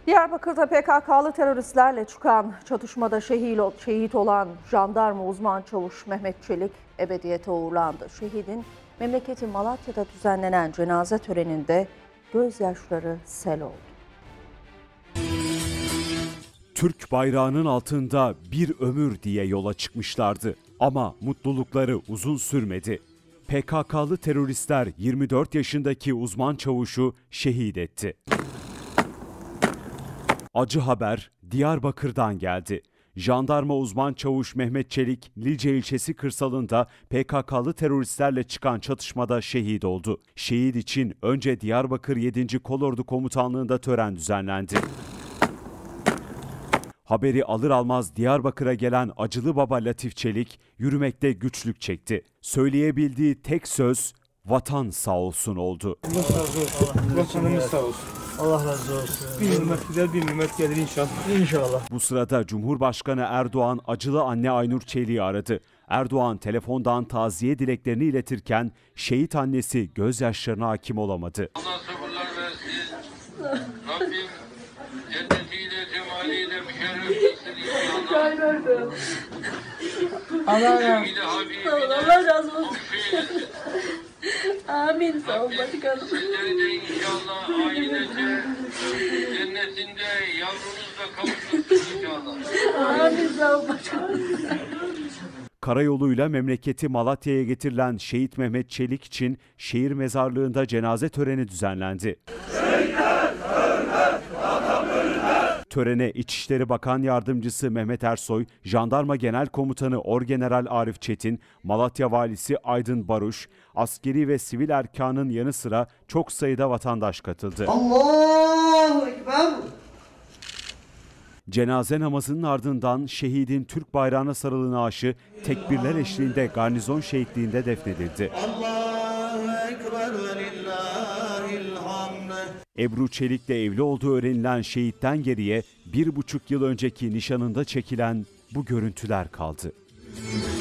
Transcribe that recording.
Diyarbakır'da PKK'lı teröristlerle çıkan çatışmada şehit olan jandarma uzman çavuş Mehmet Çelik ebediyete uğurlandı. Şehidin memleketi Malatya'da düzenlenen cenaze töreninde gözyaşları sel oldu. Türk bayrağının altında bir ömür diye yola çıkmışlardı. Ama mutlulukları uzun sürmedi. PKK'lı teröristler 24 yaşındaki uzman çavuşu şehit etti. Acı haber Diyarbakır'dan geldi. Jandarma uzman çavuş Mehmet Çelik, Lice ilçesi kırsalında PKK'lı teröristlerle çıkan çatışmada şehit oldu. Şehit için önce Diyarbakır 7. Kolordu Komutanlığı'nda tören düzenlendi. Haberi alır almaz Diyarbakır'a gelen acılı baba Latif Çelik yürümekte güçlük çekti. Söyleyebildiği tek söz vatan sağ olsun oldu. Allah razı olsun. Vatanımız sağ olsun. Allah razı olsun. Bir nimet güzel bir nimet gelir inşallah. İnşallah. Bu sırada Cumhurbaşkanı Erdoğan acılı anne Aynur Çelik'i aradı. Erdoğan telefondan taziye dileklerini iletirken şehit annesi gözyaşlarına hakim olamadı. Allah sabırlar versin. Rabbim cennetiyle, cemaliyle müşerref etsin inşallah. Allah razı olsun. Amin. Sağ ol başkanım. Sizleri de inşallah ailece cennetinde yavrunuzla kavuşursunuz inşallah. Amin. Sağ ol başkanım. Karayoluyla memleketi Malatya'ya getirilen şehit Mehmet Çelik için şehir mezarlığında cenaze töreni düzenlendi. Törene İçişleri Bakan Yardımcısı Mehmet Ersoy, Jandarma Genel Komutanı Orgeneral Arif Çetin, Malatya Valisi Aydın Baruş, askeri ve sivil erkanın yanı sıra çok sayıda vatandaş katıldı. Allahu Ekber. Cenaze namazının ardından şehidin Türk bayrağına sarılı naaşı tekbirler eşliğinde garnizon şehitliğinde defnedildi. Allahu Ekber ve lillahil hamd. Ebru Çelik'le evli olduğu öğrenilen şehitten geriye 1,5 yıl önceki nişanında çekilen bu görüntüler kaldı.